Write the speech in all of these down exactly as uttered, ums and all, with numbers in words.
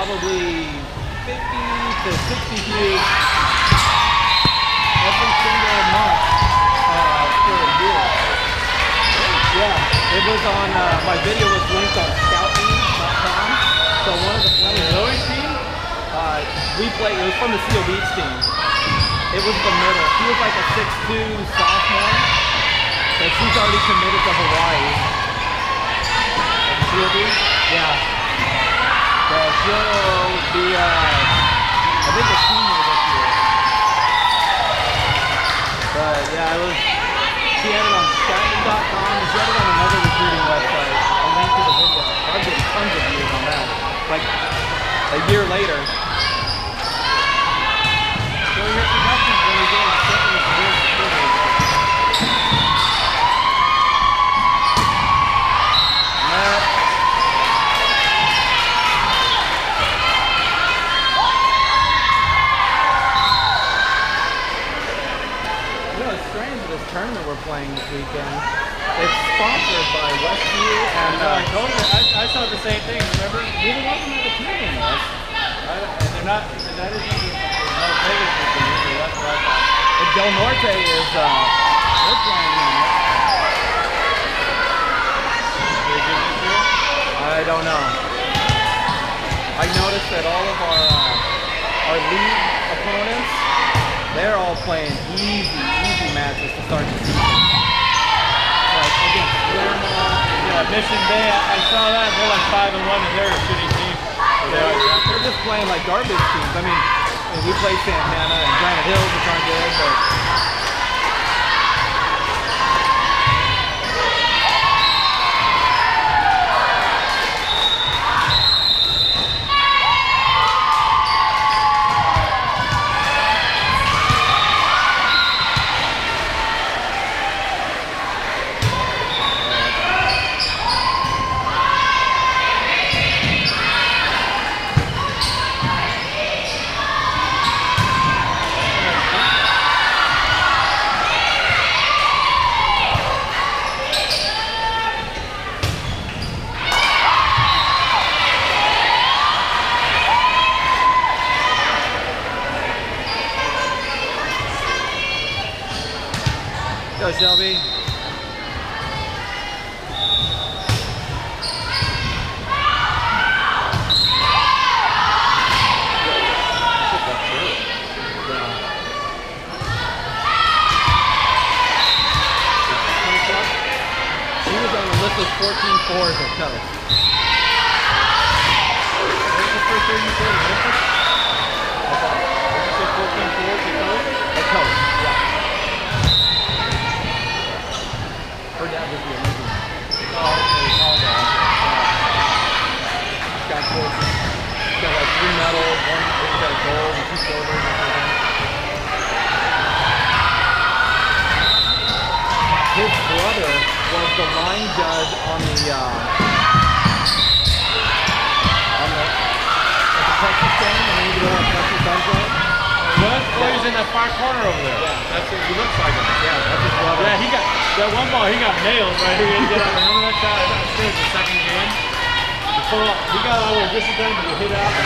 probably fifty to sixty views every single month uh, for a year. Yeah, it was on, uh, my video was linked on Scoutme dot com. So one of the players, Zoe's team? Uh, we played, it was from the Seal Beach team. It was the middle. She was like a six two sophomore. But she's already committed to Hawaii. Seal Beach? Yeah. So she'll be, uh, I think a senior this year. But yeah, it was, she had it on Scoutme dot com and she had it on another recruiting website. A link to the video. I'm getting tons of views on that. Like a year later. So your productions when you get in second is real security. Tournament we're playing this weekend. It's sponsored by Westview and uh, uh, I told you, I, I saw the same thing, remember? neither one of them had a team in us. And they're not, that isn't no Vegas weekend either, that's what I thought. And Del Norte is, uh, they're playing in it. They did this year? I don't know. I noticed that all of our, uh, our league opponents, they're all playing easy, easy matches to start the season. Like against Claremont. Yeah, Mission Bay, I, I saw that. They're like five and one and they're a shitty team. They're, they're just playing like garbage teams. I mean, we played Santana and Granite Hills, which aren't good, but go, Shelby. She was on the list of fourteen fours at Coast. What was the first year you played in Memphis? Did you say fourteen fours at Coast? At Coast, yeah. Her dad was the Olympian. Oh, okay, oh, okay. She's got four. She's got like three medals, one she's got a gold and two silvers or something. His brother was the line judge on the uh, on the, at the Texas game, and then you go on Texas Sunset. What? Oh, he's in that far corner over there. Yeah. That's what he looks like him. Yeah, that's his brother. Yeah, he got that one ball. He got nailed right here. He didn't get out. Remember that shot? That was the second game. He, pulled up, he got all the way distance down, but he hit out.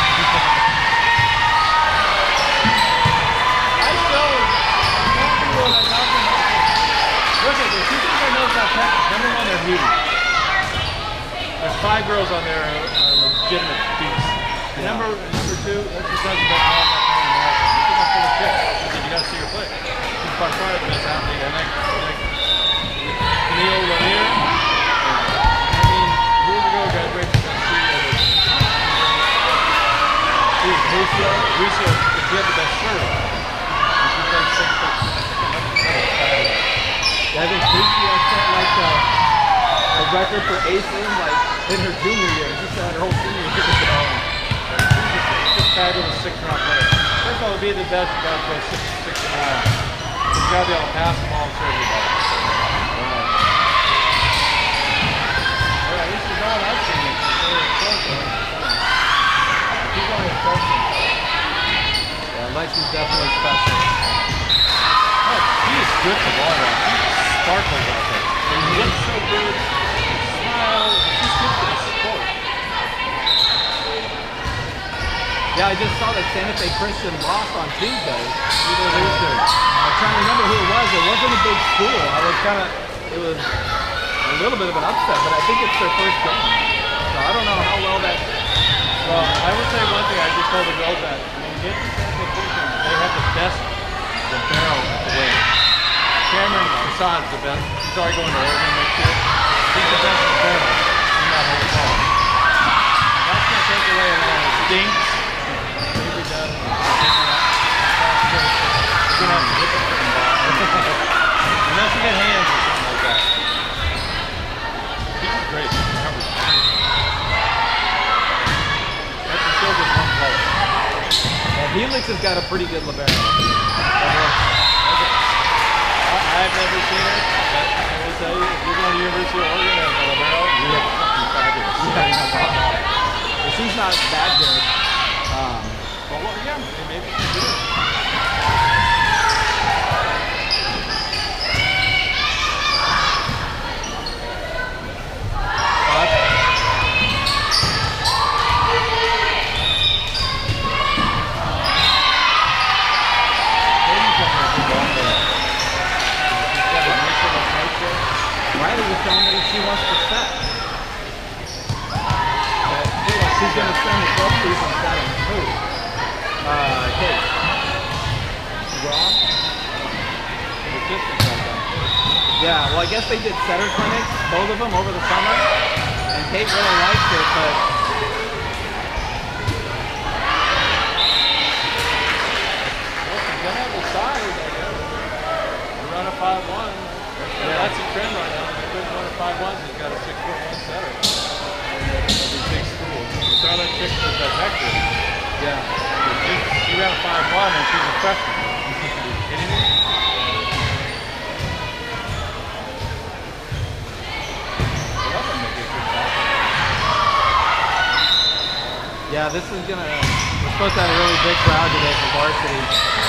I still. Look at this. Who thinks I know about Texas? Number one, they're huge. There's five girls on there who are legitimate beats. And number number two, that's because of that ball not playing America. You think I'm full of shit. I said, you gotta see her play. She's by far the best athlete. And like, like Neil Lanier. I mean, years ago, graduation from C as a Dude, Lucio, Lucio, she had the best serve. And she played six foot. I think Lucio set like a, a record for aces like in her junior year. She said her whole senior year. She's just fabulous six-round player. First of all, to be the best, you gotta play six, six and a half. You gotta be able to pass the ball and serve the ball. Right. Yeah, this is all I've seen. He's only a freshman. Yeah, Lexi's definitely special. Oh, he is good for volleyball. He sparkles out there. And he looks so good. Smile. He's good for the sport. Yeah, I just saw that Santa Fe Christian lost on Tuesday. Who did they lose to? I'm trying to remember who it was. It wasn't a big school. I was kind of, it was a little bit of an upset, but I think it's their first game. So I don't know how well that. Well, I will say one thing. I just told the girls that when you get to Santa Fe Christian, they have the best the barrel at the way. Cameron Cassad's the best. He's already going to Oregon next year. He's the best in the barrel in that whole fall. That's going to take away a lot of stinks. Maybe does. You're going to have to hit the freaking ball. Unless you get hands or something like that. He's great. That's still just one color. Well, Helix has got a pretty good libero. I've never seen it, but I will tell you, if you're going to the University of Oregon as a libero, you're fucking fabulous. Yeah, no problem. Well, she's not that good. Um, Well, well, yeah, maybe you do it. Riley was telling me she wants to set. That she's going to spend the twelve season setting. Who? Uh, Kate. Wrong? Yeah, well, I guess they did setter clinics, both of them, over the summer. And Kate really liked it, but Well, she's going to have the size, I guess. You run a five one. Yeah, that's a trend right now. If you run a five one, he's got a six foot one setter. These big schools. You saw that chick with that Hector. yeah. She, she ran a five one and she's a freshman. Are you kidding me? Well, that would make it a good shot. Yeah, this is going to, we're supposed to have a really big crowd today for varsity.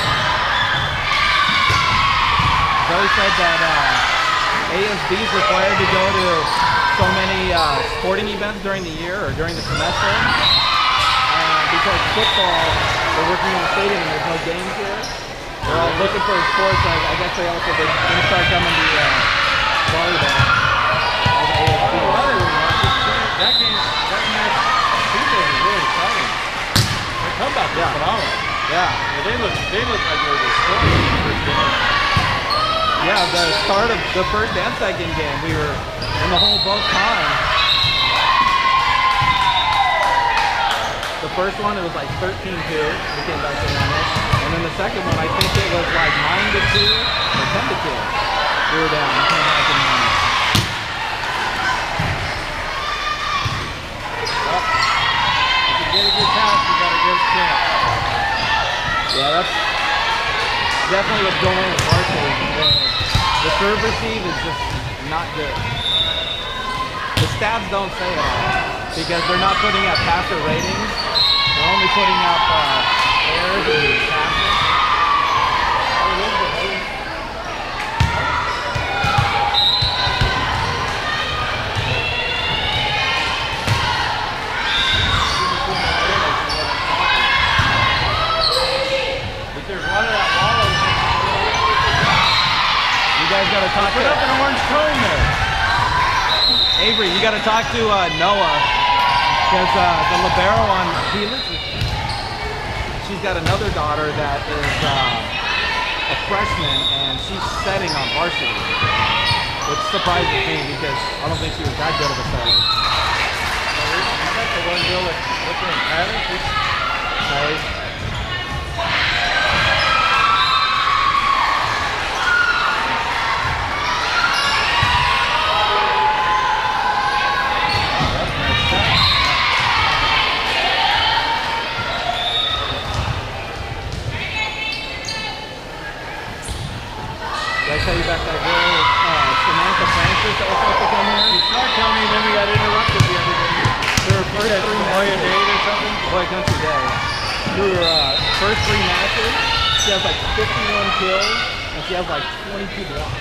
Zoe said that uh, A S B is required to go to so many uh, sporting events during the year or during the semester. Uh, because football, they're working in the stadium and there's no games here. They're all looking for sports. I, I guess they also they're going to start coming to uh, volleyball. As A S B. Oh, I didn't watch it. That game, that match, people are really exciting. Their comeback was Yeah. phenomenal. Yeah. Yeah, they look, they look like they were destroyed in the first game. Yeah, the start of the first and second game, we were in the hole both times. The first one, it was like thirteen two. We came back to win it. And then the second one, I think it was like nine to two or ten to two. We were down and came back and won it. Well, if you get a good pass, you got a good chance. Yeah, that's definitely what's going on with varsity. The, the serve receive is just not good. The stats don't say it all because they're not putting out passer ratings. They're only putting out uh, errors and passes. If there's one of that wall, You guys got to talk put to up an orange cone there. Avery. You got to talk to uh, Noah because uh, the libero on Helix, she's got another daughter that is uh, a freshman and she's setting on varsity, which surprises me because I don't think she was that good of a setter. You got the one girl that what's her name? Tyler? She's Kelly. Did I tell you about that girl, uh, Samantha Francis, that was supposed to come here? You started telling me, then we got interrupted the other day. Her first That three La Jolla matches, Dade or something? Boy Country Day. Through her uh, first three matches, she has like fifty-one kills, and she has like twenty-two blocks.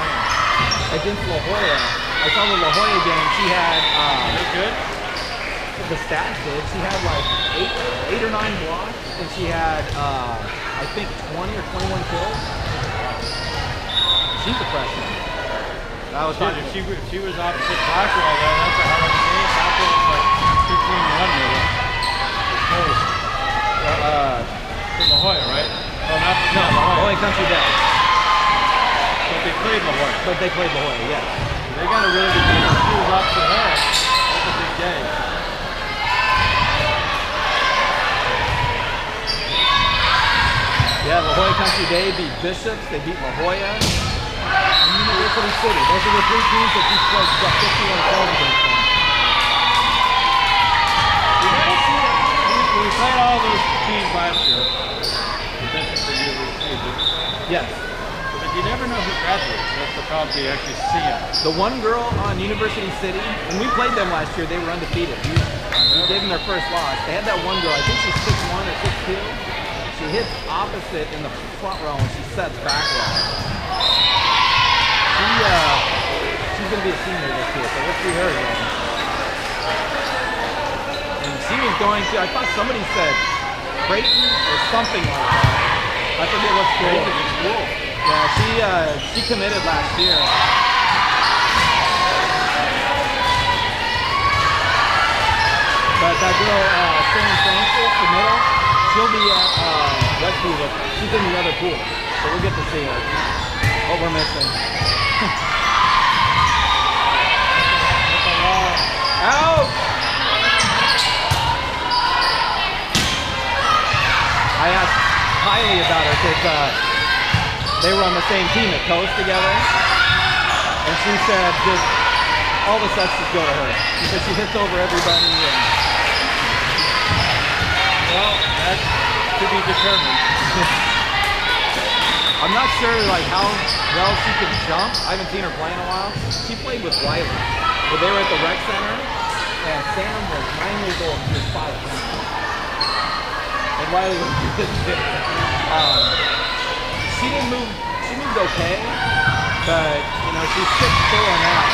Against La Jolla. I saw the La Jolla game, she had, um, Is it good? the stats did. She had like eight, eight or nine blocks, and she had, uh, I think, twenty or twenty-one kills. She's a freshman. I was Shit, talking. if she, if she was opposite Blackwell, though, that's a hell of a game. Blackwell was like fifteen and one with it. Uh, For La Jolla, right? Oh, not, no, not La Jolla. only country day. But they played La Jolla. But they played La Jolla, yes. They got a really good game. If she was opposite her, that's a big day. Yeah, La Jolla Country Day beat Bishops, they beat La Jolla, and University City. Those are the three teams that each played. Got fifty-one calls against them. We never see it. We, we played all those teams last year. The Bishops and University City, didn't we? Yes. But you never know who graduates. That's the problem. You actually see them. The one girl on University City, when we played them last year, they were undefeated. We, we gave them their first loss. They had that one girl, I think she's six one or six two. She hits opposite in the front row and she sets back row. She, uh, she's going to be a senior this year, so let's see her again. And she was going to, I thought somebody said Creighton or something like that. I forget what school. Cool. Yeah, she, uh, she committed last year. But that girl, uh, Sam Francis, the middle, she'll be at uh, Westview with her. She's in the other pool, so we'll get to see her. What we're missing. Out! I asked Kylie about her because uh, they were on the same team at Coast together, and she said just all the sets just go to her. She said she hits over everybody. And Well, that's to be determined. I'm not sure like how well she can jump. I haven't seen her play in a while. She played with Riley, but they were at the rec center, and Sam was nine years old. She was five. And Riley was good too. Um, she didn't move. She moved okay, but you know she's six four now.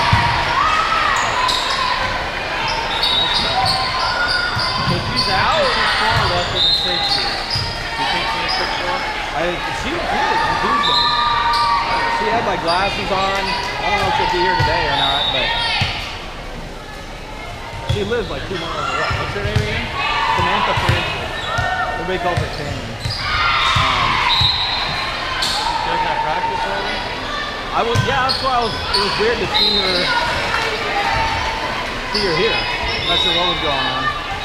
So she's out six four, less than six years. You think she's six four? I, she was here on Tuesday. She had like glasses on. I don't know if she'll be here today or not, but she lives like two miles away. What's her name again? Samantha Francis. Everybody calls her Sammy. Um, She doesn't have practice already? I was, yeah, that's why I was, it was weird to see her, see her here. I'm not sure what was going on.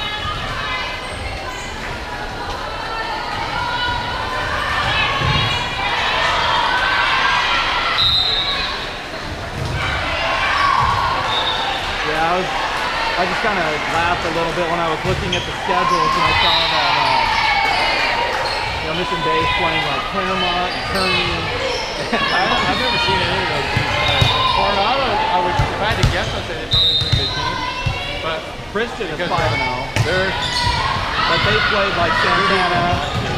Yeah, I was, I just kind of laughed a little bit when I was looking at the schedules and I saw that, uh, you know, Mission Bay's playing like Claremont and Kearney. I don't, I've never seen any of those teams play. Coronado, I would, if I had to guess, I'd say they're probably a pretty good team. But Christian is because five and oh. they're, But they played like Santana.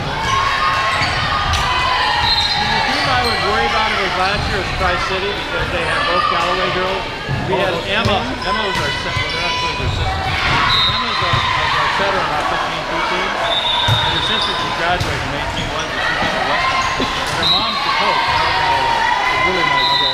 the team I would worry about it was last year was Tri-City because they had both Galloway girls. We Oh, had those Emma. twins? Emma was our set. Well, they're actually their sister. Emma's our, was our setter on our fifteen two team. And her sister just graduated from eighteen one, but she's in the West Coast. Her mom's the coach. It's really nice. Okay.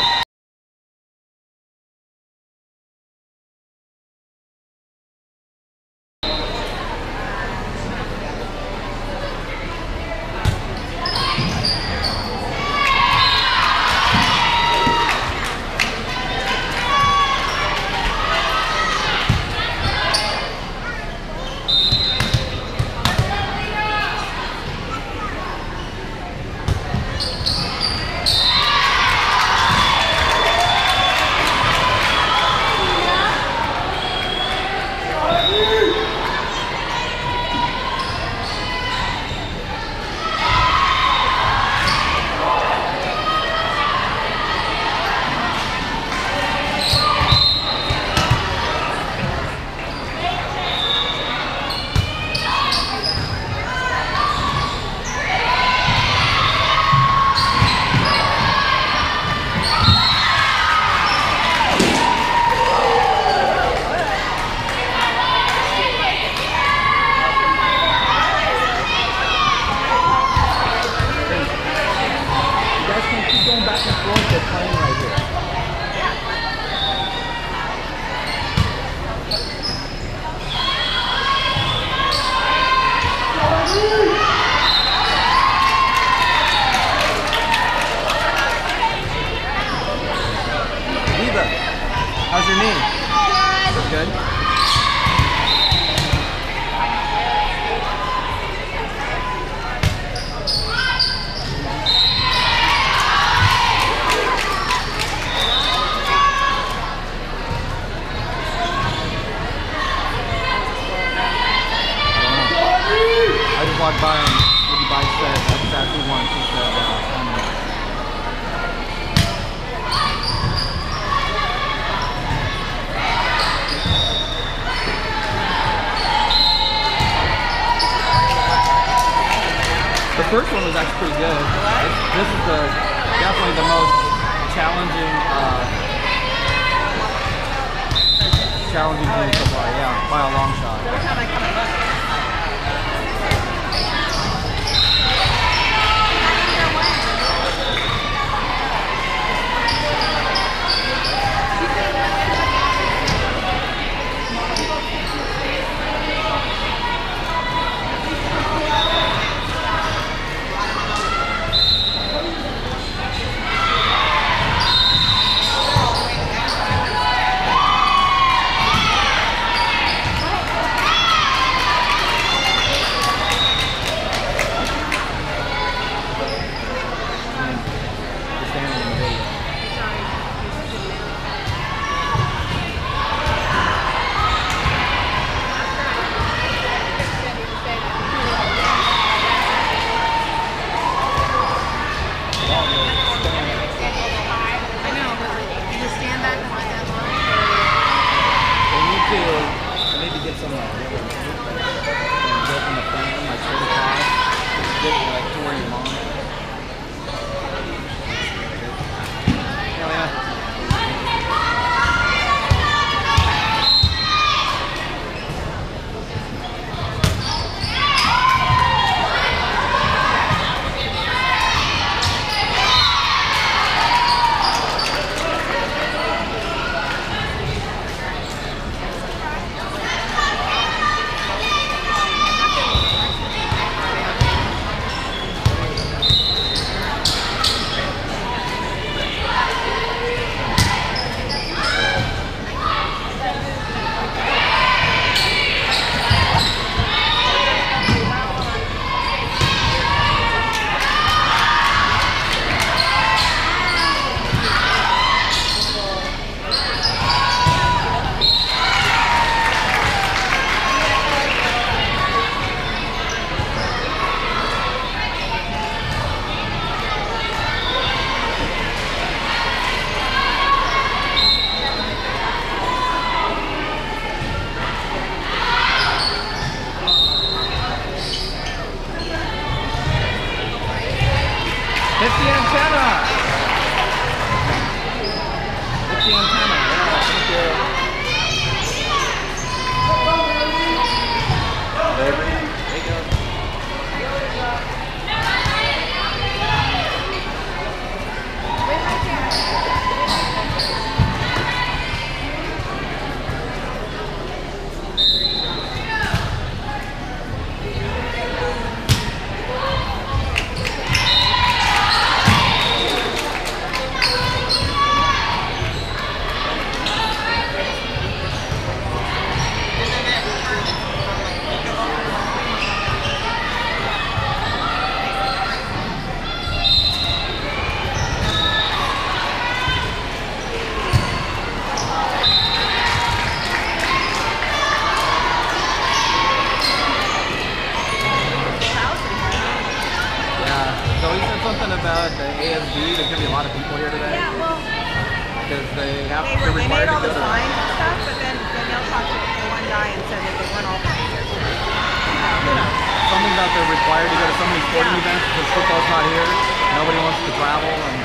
your knee? Good. Good. I just walked by and Woody Bike said that's exactly once. He said, uh, um, the first one was actually pretty good. It's, this is the definitely the most challenging, uh, challenging game so far. Yeah, by a long shot. Every time I come in. Hit the antenna! Hit the antenna, yeah, thank you. There, there you go. Something about the A S B. There's gonna be a lot of people here today. Yeah, well, because they have they, they're were, they required made all to the go to. signs and stuff, but then Danielle talked to the one guy and said that they weren't all from here. Something about they're required to go to so many sporting Yeah. events because football's not here. Nobody wants to travel and.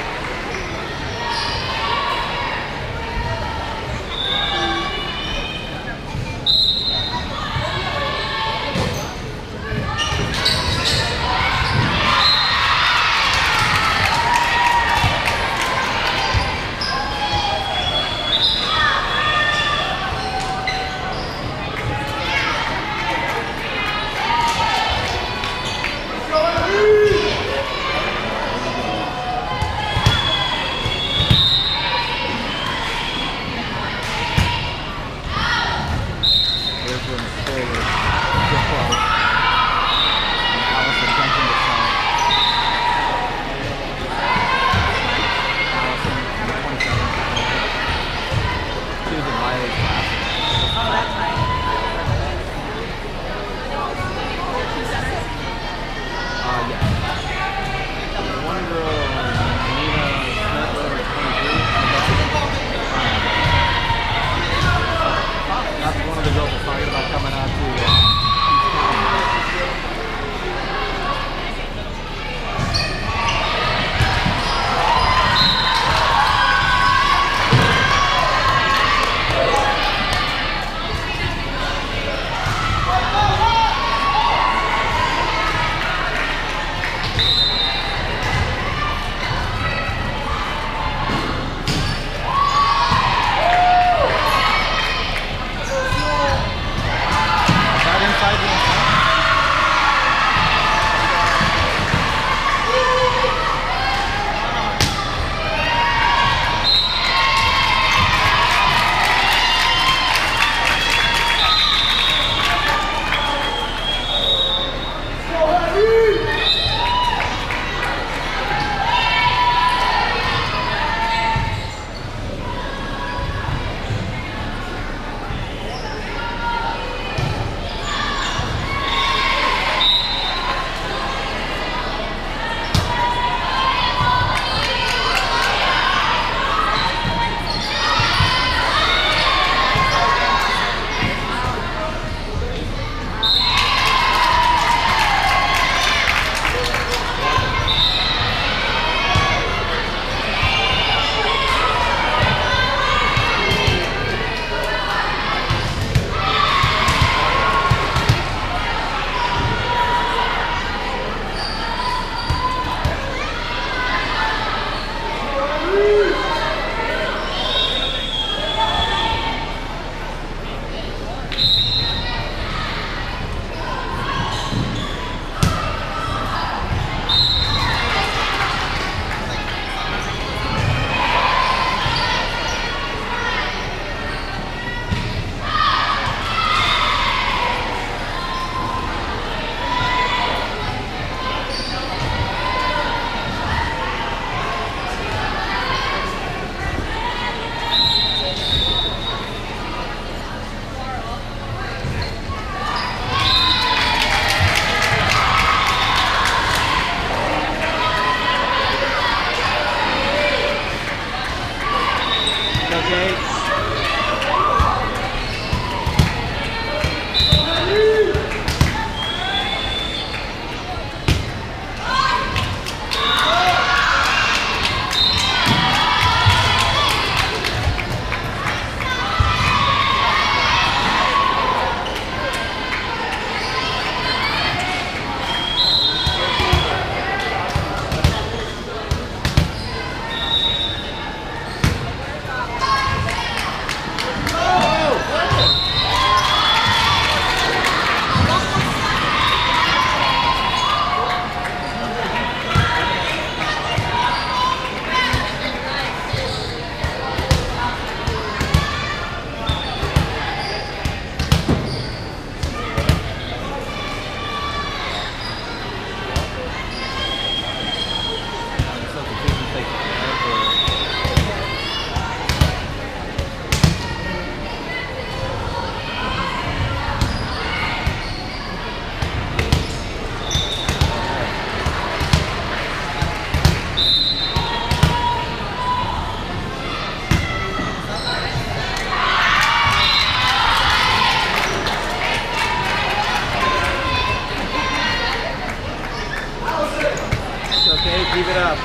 Hey, keep it up.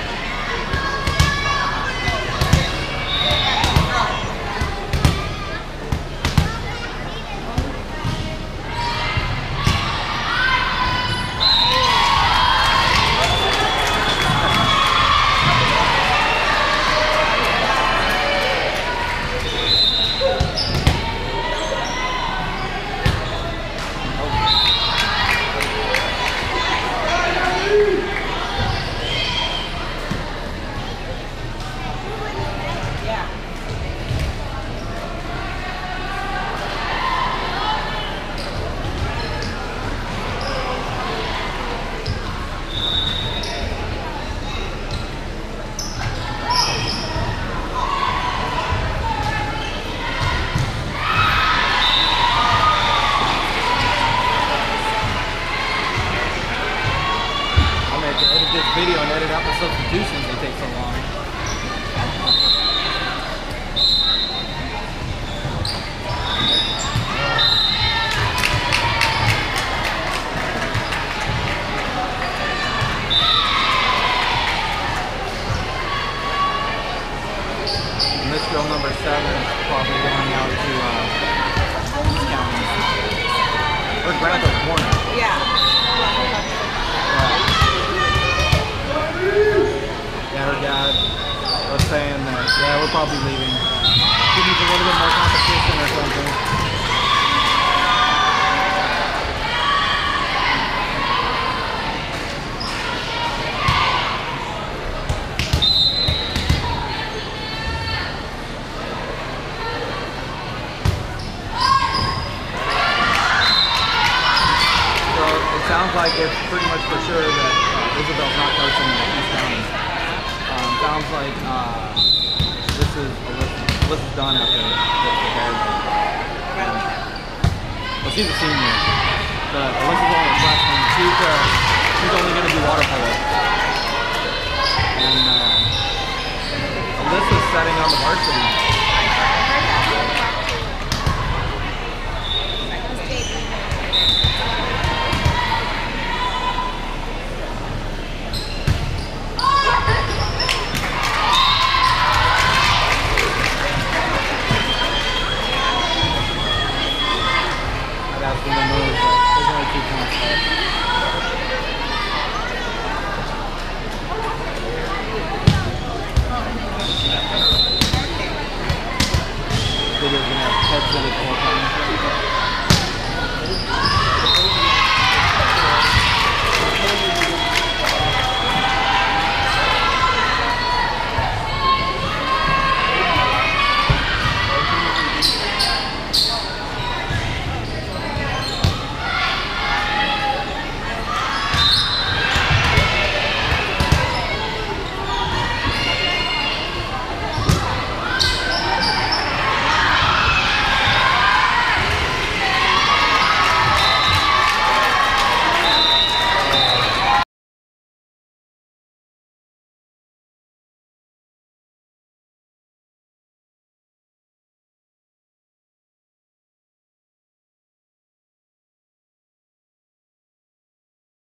Video and edit out the substitutions, they take so long. And this girl number seven is probably going out to uh, East County. Or Grant Corner. Yeah. Yeah, her dad was saying that, yeah, we're probably leaving. She needs a little bit more competition or something. So it sounds like it's pretty much for sure that uh, Isabel's not coaching in East County. Um, sounds like uh, this is Alyssa's done after the Bears. Um, well, she's a senior. But Alyssa's only a freshman. She's, uh, she's only going to do water polo. And uh, Alyssa's setting on the varsity. That's when they move, but there's only two points left. Video's gonna have head-footed